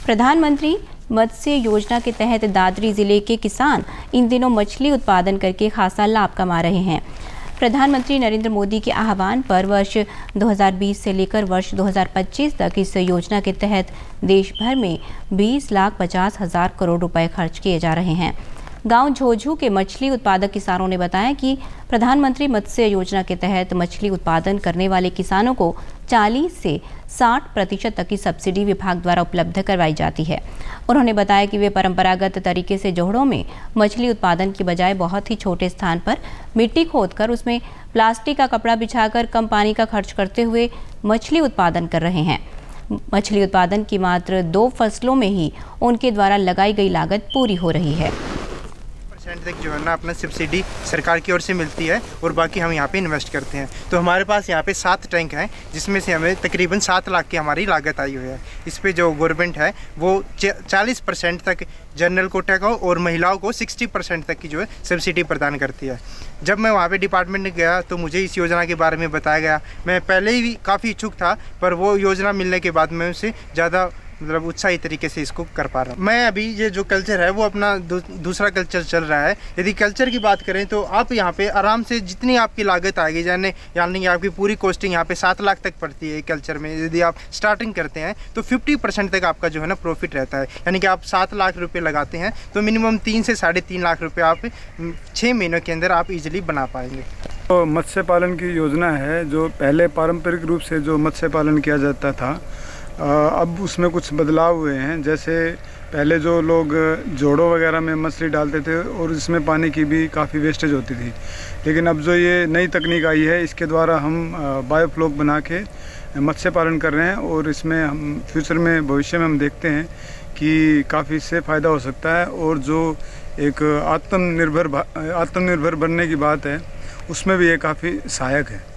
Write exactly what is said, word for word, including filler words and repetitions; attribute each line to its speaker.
Speaker 1: प्रधानमंत्री मत्स्य योजना के तहत दादरी जिले के किसान इन दिनों मछली उत्पादन करके खासा लाभ कमा रहे हैं। प्रधानमंत्री नरेंद्र मोदी के आह्वान पर वर्ष दो हज़ार बीस से लेकर वर्ष दो हज़ार पच्चीस तक इस योजना के तहत देश भर में बीस लाख पचास हजार करोड़ रुपए खर्च किए जा रहे हैं। गांव झोझू के मछली उत्पादक किसानों ने बताया कि प्रधानमंत्री मत्स्य योजना के तहत मछली उत्पादन करने वाले किसानों को चालीस से साठ प्रतिशत तक की सब्सिडी विभाग द्वारा उपलब्ध करवाई जाती है। उन्होंने बताया कि वे परंपरागत तरीके से जोहड़ों में मछली उत्पादन की बजाय बहुत ही छोटे स्थान पर मिट्टी खोदकर उसमें प्लास्टिक का कपड़ा बिछाकर कम पानी का खर्च करते हुए मछली उत्पादन कर रहे हैं। मछली उत्पादन की मात्र दो फसलों में ही उनके द्वारा लगाई गई लागत पूरी हो रही है।
Speaker 2: तक जो है ना अपना सब्सिडी सरकार की ओर से मिलती है और बाकी हम यहाँ पे इन्वेस्ट करते हैं। तो हमारे पास यहाँ पे सात टैंक हैं जिसमें से हमें तकरीबन सात लाख की हमारी लागत आई हुई है। इस पे जो गवर्नमेंट है वो चालीस परसेंट तक जनरल कोटा को और महिलाओं को साठ परसेंट तक की जो है सब्सिडी प्रदान करती है। जब मैं वहाँ पे डिपार्टमेंट में गया तो मुझे इस योजना के बारे में बताया गया। मैं पहले ही काफ़ी इच्छुक था, पर वो योजना मिलने के बाद मैं उससे ज़्यादा मतलब उत्साही तरीके से इसको कर पा रहा हूँ। मैं अभी ये जो कल्चर है वो अपना दू, दूसरा कल्चर चल रहा है। यदि कल्चर की बात करें तो आप यहाँ पे आराम से जितनी आपकी लागत आएगी, यानी यानी आपकी पूरी कॉस्टिंग यहाँ पे सात लाख तक पड़ती है कल्चर में। यदि आप स्टार्टिंग करते हैं तो पचास परसेंट तक आपका जो है ना प्रॉफिट रहता है। यानी कि आप सात लाख रुपये लगाते हैं तो मिनिमम तीन से साढ़े तीन लाख रुपये आप छः महीनों के अंदर आप इजीली बना पाएंगे।
Speaker 3: तो मत्स्य पालन की योजना है जो पहले पारंपरिक रूप से जो मत्स्य पालन किया जाता था, अब उसमें कुछ बदलाव हुए हैं। जैसे पहले जो लोग जोड़ों वगैरह में मछली डालते थे और इसमें पानी की भी काफ़ी वेस्टेज होती थी, लेकिन अब जो ये नई तकनीक आई है इसके द्वारा हम बायोफ्लोक बना के मत्स्य पालन कर रहे हैं और इसमें हम फ्यूचर में भविष्य में हम देखते हैं कि काफ़ी इससे फ़ायदा हो सकता है। और जो एक आत्मनिर्भर आत्मनिर्भर बनने की बात है उसमें भी ये काफ़ी सहायक है।